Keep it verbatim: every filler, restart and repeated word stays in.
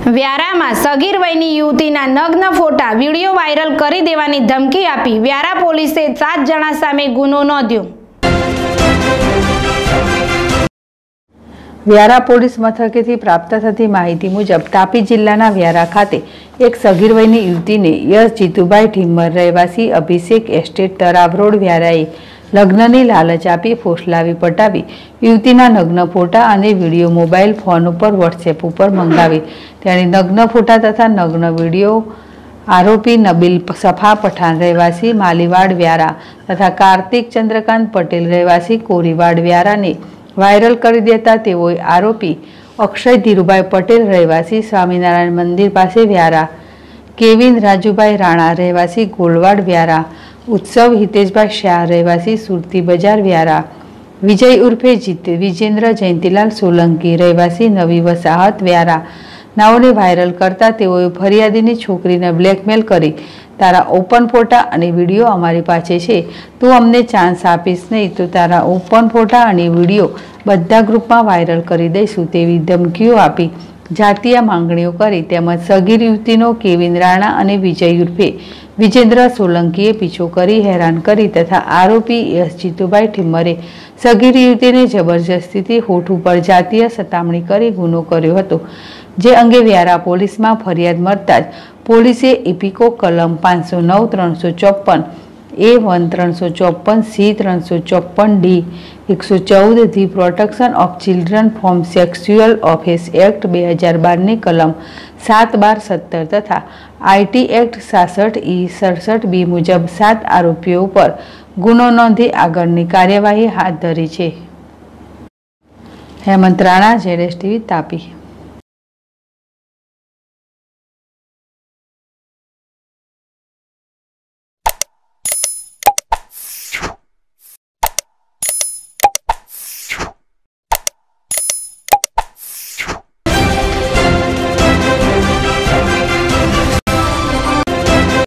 વ્યારા માં સગીર વયની યુવતીના નગ્ન ફોટા વિડિયો વાયરલ કરી દેવાની ધમકી આપી વ્યારા પોલીસે સાત જણા સામે ગુનો નોંધ્યો। વ્યારા પોલીસ મથકેથી પ્રાપ્ત થતી માહિતી મુજબ તાપી જિલ્લાના વ્યારા ખાતે એક સગીર વયની યુવતીને યશ જીતુભાઈ ઠીમર રહેવાસી અભિષેક એસ્ટેટ તરાવ રોડ વ્યારાએ લગ્નની લાલચ આપી ફોસલાવી પટાવી યુવતીના નગ્ન ફોટા અને વિડીયો મોબાઈલ ફોન ઉપર વોટ્સએપ ઉપર મંગાવી તેની નગ્ન ફોટા તથા નગ્ન વિડીયો આરોપી નબીલ સફા પઠાણ રહેવાસી માલીવાડ વ્યારા તથા કાર્તિક ચંદ્રકાંત પટેલ રહેવાસી કોરીવાડ વ્યારાને વાયરલ કરી દેતા તેઓએ આરોપી અક્ષય ધીરુભાઈ પટેલ રહેવાસી સ્વામિનારાયણ મંદિર પાસે વ્યારા, કેવિન રાજુભાઈ રાણા રહેવાસી ગોલવાડ વ્યારા, ઉત્સવ હિતેશભાઈ શાહ રહેવાસી સુરતી બજાર વ્યારા, વિજય ઉર્ફે જીત વિજેન્દ્ર જયંતિલાલ સોલંકી રહેવાસી નવી વસાહત વ્યારા નાઓને વાયરલ કરતા તેઓએ ફરિયાદીની છોકરીને બ્લેકમેલ કરી તારા ઓપન ફોટા અને વિડીયો અમારી પાસે છે, તું અમને ચાન્સ આપીશ નહીં તો તારા ઓપન ફોટા અને વિડીયો બધા ગ્રુપમાં વાયરલ કરી દઈશું તેવી ધમકીઓ આપી જાતીય માંગણીઓ કરી તેમજ સગીર યુવતીનો કેવિન રાણા અને વિજય ઉર્ફે વિજેન્દ્ર સોલંકીએ પીછો કરી હેરાન કરી તથા આરોપી યશ જીતુભાઈ ઠીમરે સગીર યુવતીને જબરજસ્તીથી હોઠ ઉપર જાતીય સતામણી કરી ગુનો કર્યો હતો, જે અંગે વ્યારા પોલીસમાં ફરિયાદ મળતા જ પોલીસે ઇપિકો કલમ પાંચસો નવ ત્રણસો ચોપન એ વન ત્રણસો ચોપન સી ત્રણસો ચોપન ડી એકસો ચૌદ the protection of children from sexual offence act બે હજાર બારની કલમ સાત બાર સત્તર તથા આઈટી એક્ટ સાસઠ ઈ સડસઠ બી મુજબ સાત આરોપીઓ ઉપર ગુનો નોંધી આગળની કાર્યવાહી હાથ ધરી છે। હેમંત રાણા, જેડેશ ટીવી, તાપી।